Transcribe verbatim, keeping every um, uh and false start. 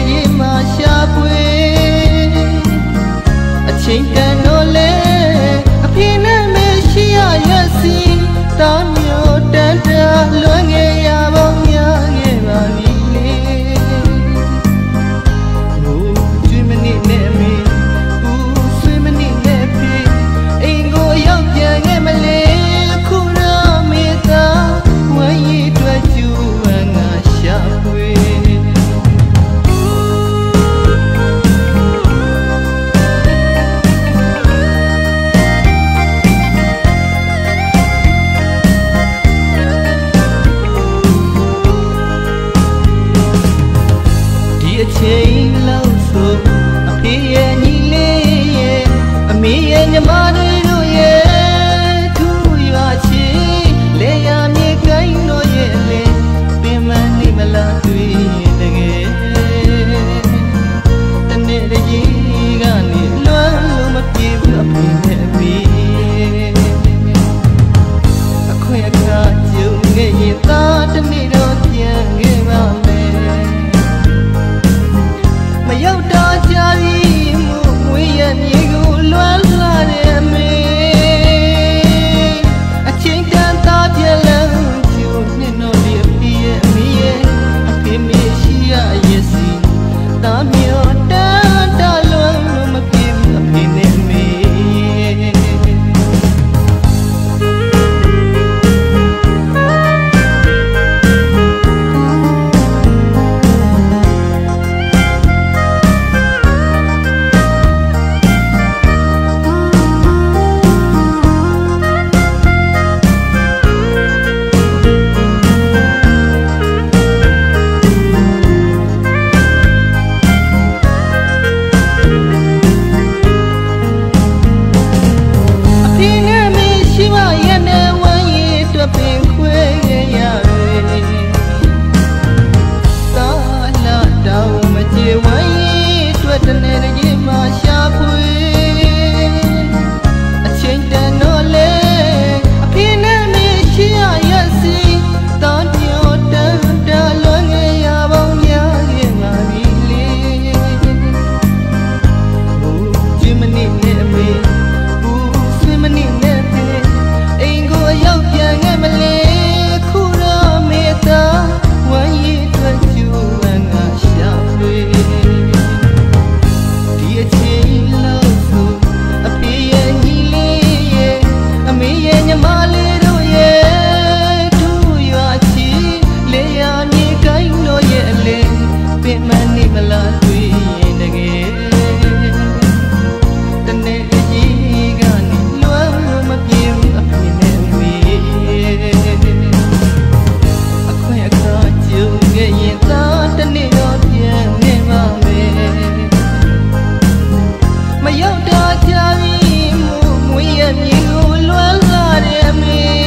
ကြီးမှာရှာပွေအချိန်တန်တော့လေအဖေနဲ့မရှိရရက်စီတောင်းမျိုးတန်တလွန်ငယ်ရပေါင်းများခဲ့ပါပြီလေဟိုကျွေးမနစ်နဲ့မေဘူးဆွေးမနစ်နဲ့ဖေအိမ်ကိုရောက်ပြန်ခဲ့မလဲခုတော့မေသာဝမ်းရည်တွေ့ကျူဝမ်းငါရှာပွေအချိန်လောက်ဆိုအဖေရဲ့ညီလေးရဲ့အမေရဲ့ညီမတွေတို့ရဲ့ထူရွာချီလေယာမြေကိုင်းတို့ရဲ့လေပင်မနေမလားတွေ့တကယ်တနေ့တည်းကနေလွမ်းလို့မပြေဘူးအဖေနဲ့အမေအခွင့်အခါကြုံခဲ့ရင်သာတနေ့တော့ပြန်ခဲ့ပါမယ်မရောက်တော့ကြပြီမို့ဝေးရမြေကိုလွမ်းလာတဲ့အမေအချိန်တန်သားပြလန်းကျိုးနှစ်တော့ဒီအဖေရဲ့အမေရဲ့အဖေမရှိရရဲ့စီတာမျိုးတန်တလွန်လို့မပြေဘူးအဖေနဲ့အမေမရောက်တော့ကြပြီမို့ဝေးရမြေကိုလွမ်းလာတဲ့အမေ